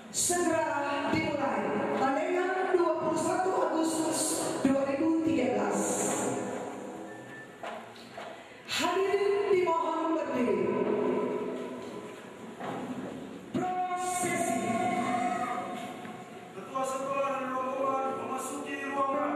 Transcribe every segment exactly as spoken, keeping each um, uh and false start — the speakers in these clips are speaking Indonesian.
segera dimulai. Tanggal dua puluh satu Agustus dua ribu tiga belas. Hadirin dimohon berdiri. Prosesi. Ketua Sekolah dan Rombongan memasuki ruangan.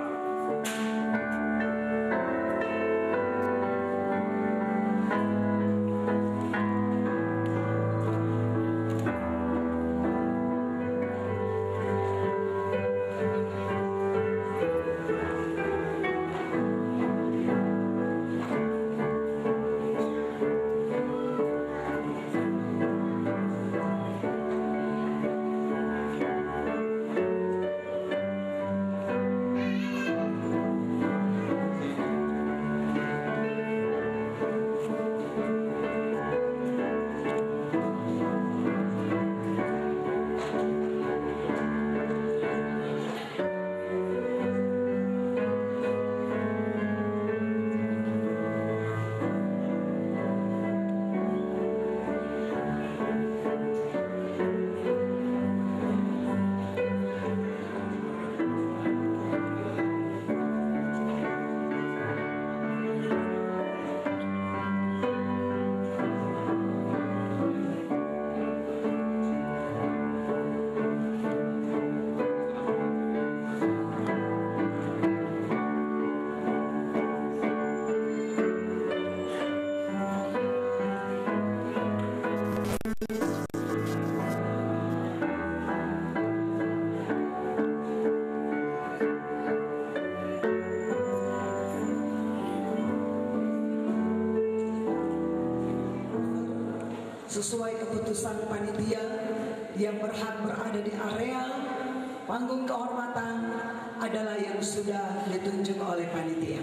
Sesuai keputusan panitia yang berhak berada di area panggung kehormatan adalah yang sudah ditunjuk oleh panitia.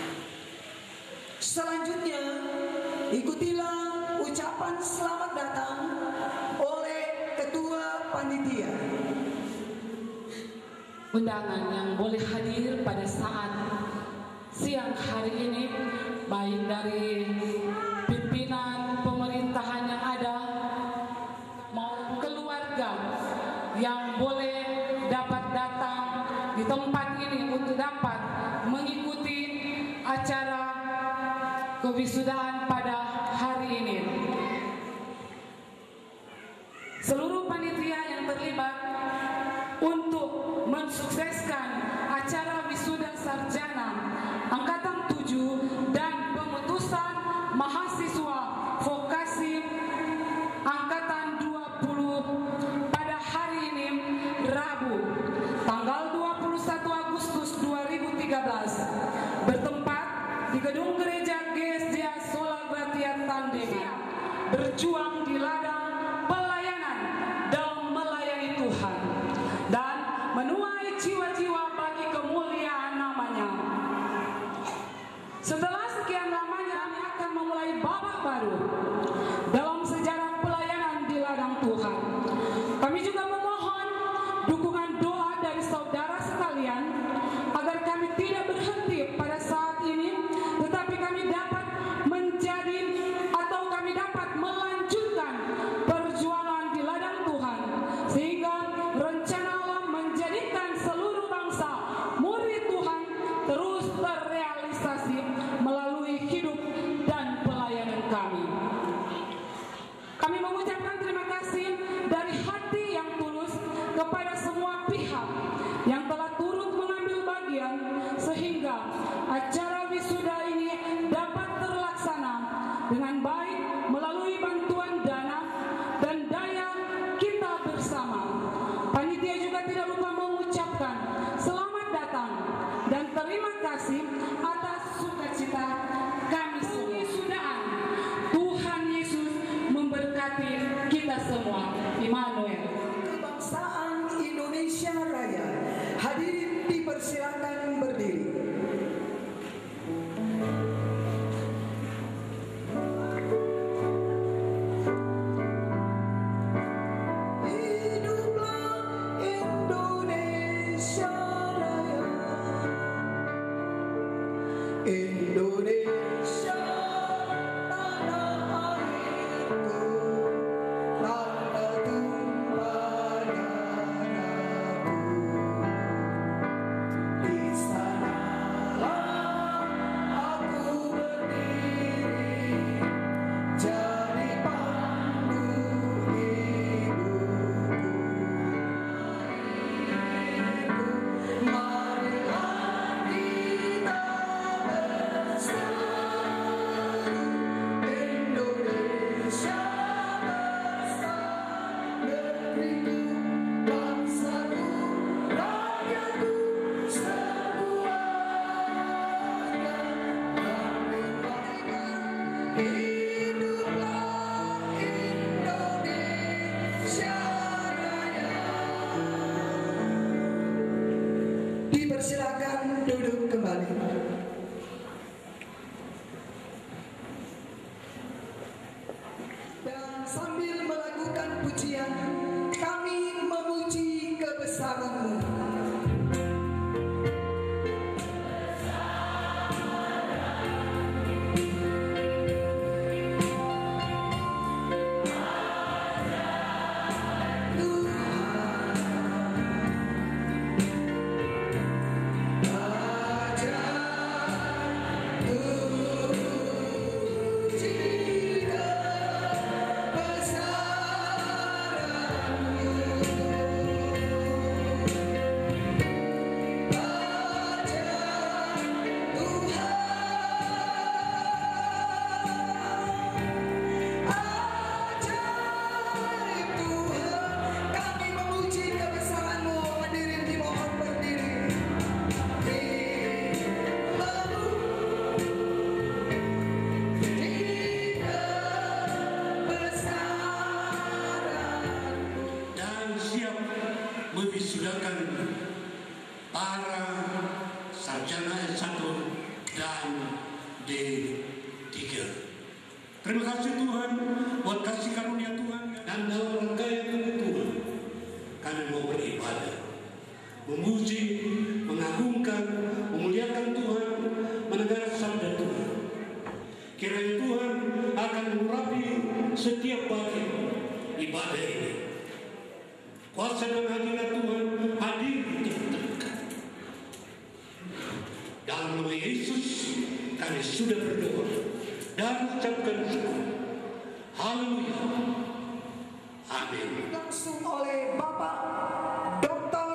Selanjutnya ikutilah ucapan selamat datang oleh ketua panitia. Undangan yang boleh hadir pada saat siang hari ini baik dari pimpinan pemerintahan yang ada maupun keluarga yang boleh dapat datang di tempat ini untuk dapat mengikuti acara kewisudaan pada hari ini. Seluruh panitia yang terlibat untuk mensukseskan acara wisuda sarjana angkatan tujuh dan pemutusan mahasiswa vokasi angkatan dua puluh pada hari ini Rabu tanggal dua puluh satu Agustus dua ribu tiga belas bertempat di gedung gereja G S D A Sola Gratia Tandema, berjuang di ladang pelayanan dalam melayani Tuhan dan menuai jiwa-jiwa bagi kemuliaan namanya. Setelah sekian lamanya kami akan memulai babak baru dalam sejarah pelayanan di ladang Tuhan. Kami juga memohon dukungan doa dari saudara sekalian agar kami tidak berhenti pada saat ini, tetapi kami dapat menjadi atau kami dapat melanjutkan perjuangan di ladang Tuhan, sehingga rencana Allah menjadikan seluruh bangsa murid Tuhan terus terrealisasi melalui hidup dan pelayanan kami. Kami mengucapkan terima kasih dari hati yang tulus kepada semua pihak yang telah turut mengambil bagian sehingga acara wisuda ini dapat terlaksana dengan baik melalui bantuan dana dan daya kita bersama. Panitia juga tidak lupa mengucapkan selamat datang dan terima kasih atas sukacita kami wisudaan. Tuhan Yesus memberkati kita semua. Immanuel. Kebangsaan Indonesia. Dipersilakan duduk kembali. Dan sambil melakukan pujian, kami memuji kebesaran-Mu. Memwisudakan para sarjana S satu dan D tiga. Terima kasih Tuhan buat kasih karunia Tuhan, dan dalam rangkaian Tuhan kami mau beribadah, memuji, mengagungkan, memuliakan Tuhan, mendengar sabda Tuhan. Kiranya Tuhan akan mengurapi setiap bagian ibadah ini. Kuasa dan hadirat Tuhan hadir terdekat. Dalam nama Yesus kami sudah berdoa dan ucapkan syukur. Haleluya. Amin. Langsung oleh Bapak Doktor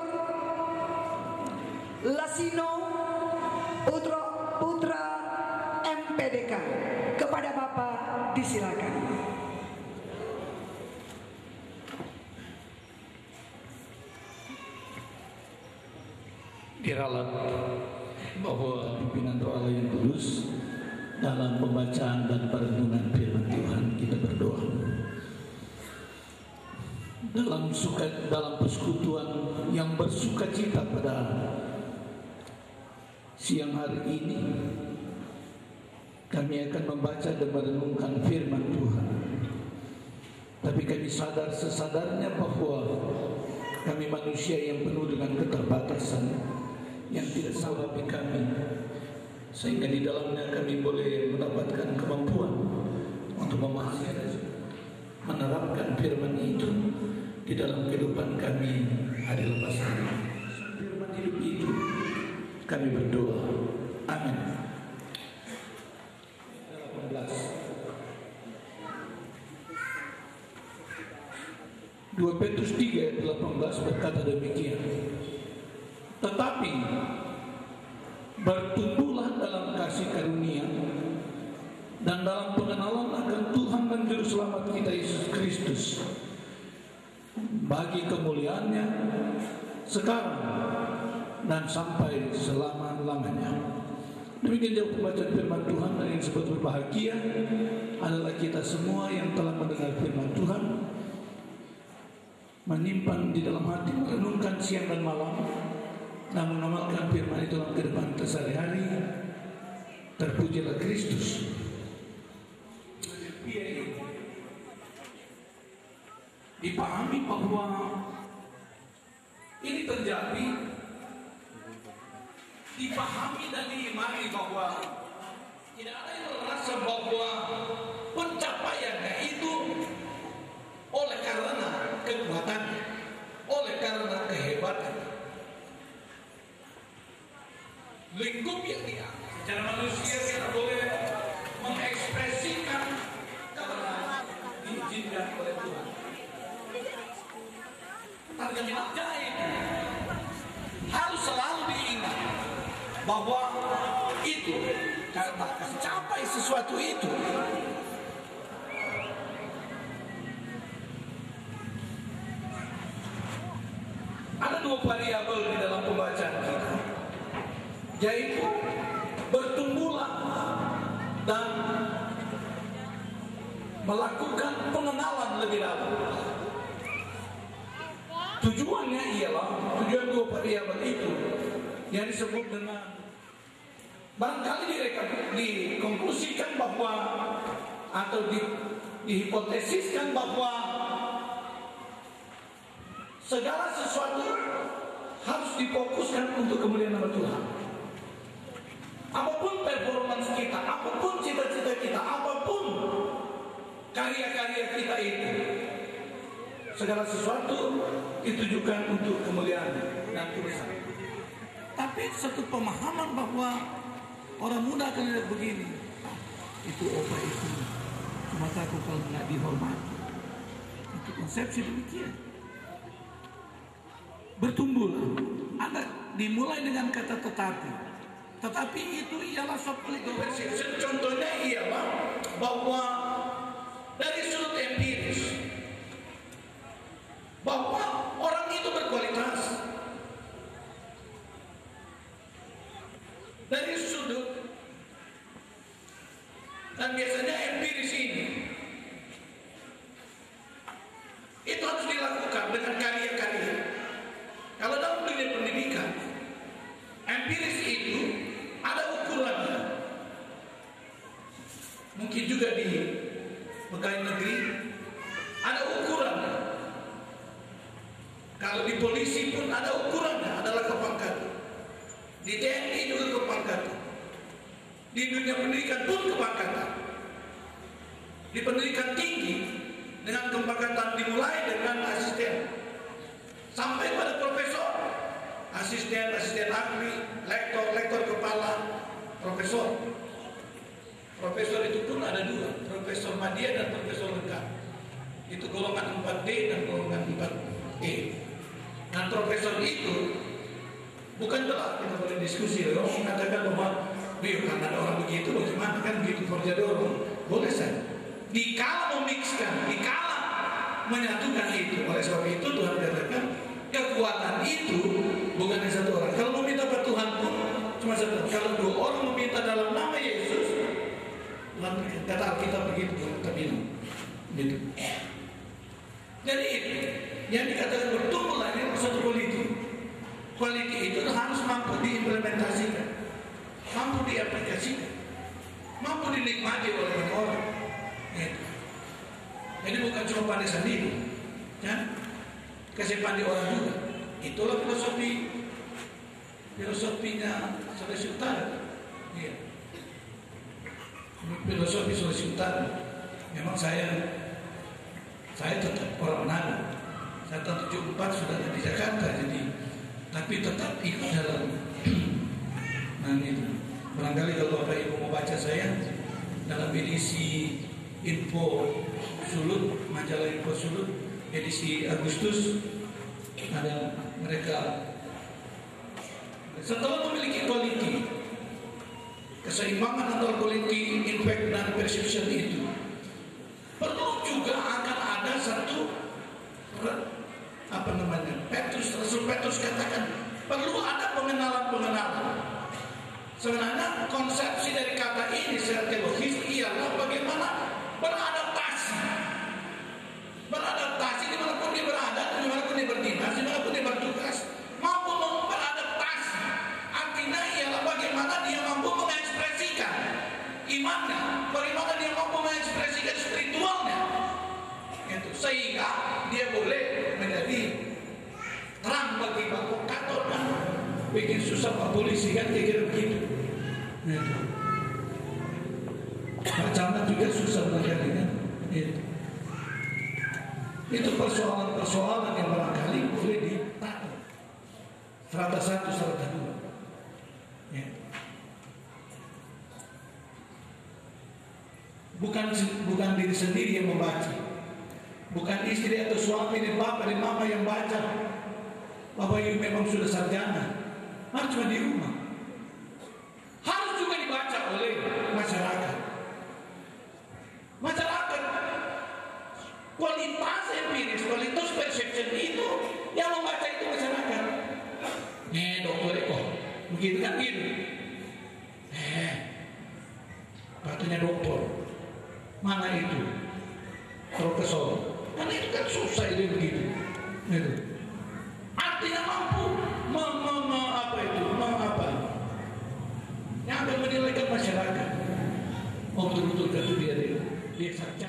Lasino Putra Putra M P D K. Kepada Bapak disilakan. Diralat bahwa pimpinan roh Allah yang kudus dalam pembacaan dan perenungan firman Tuhan kita berdoa. Dalam suka dalam persekutuan yang bersukacita pada siang hari ini, kami akan membaca dan merenungkan firman Tuhan. Tapi kami sadar sesadarnya bahwa kami manusia yang penuh dengan keterbatasan yang tidak sama dengan kami, sehingga di dalamnya kami boleh mendapatkan kemampuan untuk memahami dan menerapkan firman itu di dalam kehidupan kami hari lepas hari. Firman hidup itu kami berdoa. Amin. delapan belas dua Petrus tiga ayat delapan belas berkata demikian. Tetapi bertumbuhlah dalam kasih karunia dan dalam pengenalan akan Tuhan dan Juru Selamat kita Yesus Kristus, bagi kemuliaannya sekarang dan sampai selama-lamanya. Demikian jauh pembacaan firman Tuhan, dan yang disebut berbahagia adalah kita semua yang telah mendengar firman Tuhan, menyimpan di dalam hati, merenungkan siang dan malam, dan mengamalkan firman itu dalam kehidupan kita sehari-hari. Terpujilah Kristus. Dipahami bahwa ini terjadi, dipahami dan diimani bahwa tidak ada yang merasa bahwa pencapaiannya itu oleh karena kekuatannya, oleh karena kehebatannya. Lingkup yang dia secara manusia kita boleh mengekspresikan karena diizinkan oleh Tuhan. Target ajaib harus selalu diingat bahwa itu karena mencapai sesuatu itu ada dua variabel di dalam pembacaan kita, yaitu bertumbuhlah dan melakukan pengenalan lebih dalam. Tujuannya ialah, tujuan dua variabel itu yang disebut dengan barangkali direkam, dikonklusikan bahwa atau di, dihipotesiskan bahwa segala sesuatu harus difokuskan untuk kemuliaan nama Tuhan. Apapun performance kita, apapun cita-cita kita, apapun karya-karya kita itu, segala sesuatu ditujukan untuk kemuliaan dan kebesaran. Tapi satu pemahaman bahwa orang muda akan lihat begini, itu apa itu? Cuma takut kalau nggak dihormati. Itu konsepsi demikian. Bertumbuhlah. Anda dimulai dengan kata tetapi. Tetapi itu ialah suatu perception. Contohnya ialah bahwa dari sudut empiris, bahwa orang itu berkualitas. Dari sudut, dan biasanya empiris ini itu harus dilakukan dengan karya-karya. Kalau dalam dunia pendidikan, empiris itu ada ukurannya. Mungkin juga di pegawai negeri ada ukurannya. Kalau di polisi pun ada ukurannya, adalah kepangkatan. Di T N I juga kepangkatan. Di dunia pendidikan pun kepangkatan. Di pendidikan tinggi dengan kepangkatan dimulai dengan asisten sampai pada profesor, asisten, asisten ahli, lektor, lektor kepala, profesor. Profesor itu pun ada dua, profesor madya dan profesor lengkap. Itu golongan empat D dan golongan empat E. Dan profesor itu bukan telah kita boleh diskusi, orang mengatakan bahwa Wih, karena ada orang begitu, bagaimana kan begitu kerja dorong? Boleh saja. Dikala memixkan, dikala menyatukan itu. Oleh sebab itu Tuhan katakan kekuatan itu bukan hanya satu orang. Kalau meminta pada Tuhan pun cuma satu. Kalau dua orang meminta dalam nama Yesus, Tuhan kata Alkitab begitu, kita bilang. Gitu. Jadi itu yang dikatakan bertumbuhlah ini satu quality. Quality itu harus mampu diimplementasikan, mampu diaplikasikan, mampu dinikmati oleh banyak orang. Gitu. Jadi bukan cuma pandai sendiri, ya? Kasih pandai orang juga. Itulah filosofi filosofinya Sulawesi Utara. Ya. Filosofi Sulawesi Utara. Memang saya saya tetap orang Manado. Saya tahun tujuh puluh empat sudah di Jakarta, jadi tapi tetap ikut dalam. Nah itu. Barangkali kalau Bapak Ibu mau baca saya dalam edisi Info Sulut, majalah Info Sulut edisi Agustus, ada mereka setelah memiliki quality, keseimbangan antara quality, impact dan perception itu, perlu juga akan ada satu apa namanya Petrus, Rasul Petrus katakan perlu ada pengenalan-pengenalan. Sebenarnya konsepsi dari kata ini secara teologis ialah bagaimana beradaptasi, beradaptasi dimanapun dia berada, dimanapun dia berdinas, dimanapun dia bertugas, mampu beradaptasi. Artinya ialah bagaimana dia mampu mengekspresikan imannya, bagaimana dia mampu mengekspresikan spiritualnya, gitu. Sehingga dia boleh menjadi terang bagi provokator dan bikin susah Pak polisi kan kira-kira begitu. Gitu. Pak Camat juga susah barangkali kan. Gitu. Itu persoalan-persoalan yang barangkali boleh ditahu. Serata satu, serata dua. Ya. Bukan bukan diri sendiri yang membaca, bukan istri atau suami dan bapak dan mama yang baca. Bapak ibu memang sudah sarjana, harus cuma di rumah. Harus juga dibaca oleh masyarakat. Masyarakat kualitas empiris, kualitas perception itu yang membaca itu masyarakat. Eh dokter Eko, begitu kan gitu. Eh, katanya dokter, mana itu profesor? Kan itu kan susah itu begitu. Gitu. Artinya mampu mem, mem, apa itu mem, mau betul-betul jatuh dia dia dia saja.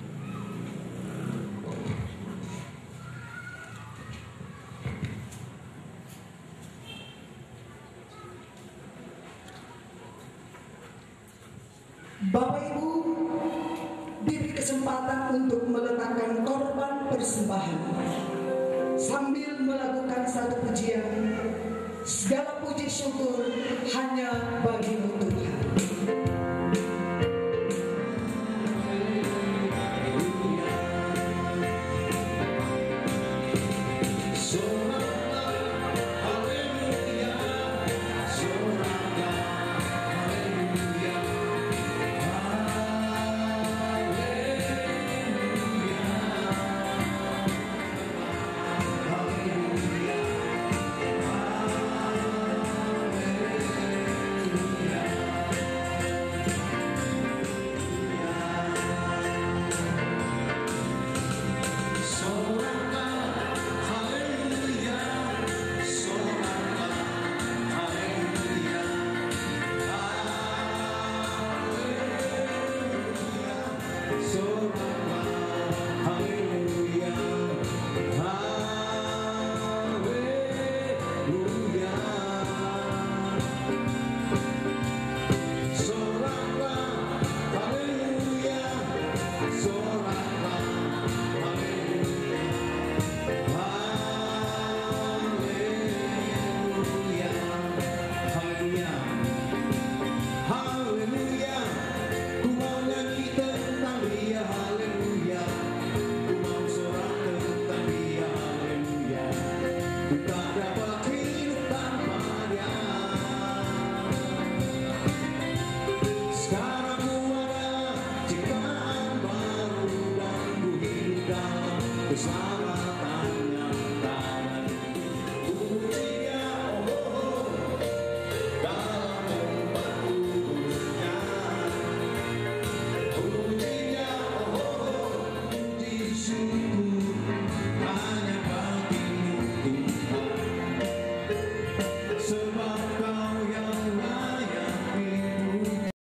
Bapak Ibu diberi kesempatan untuk meletakkan korban persembahan sambil melakukan satu pujian. Segala puji syukur hanya bagi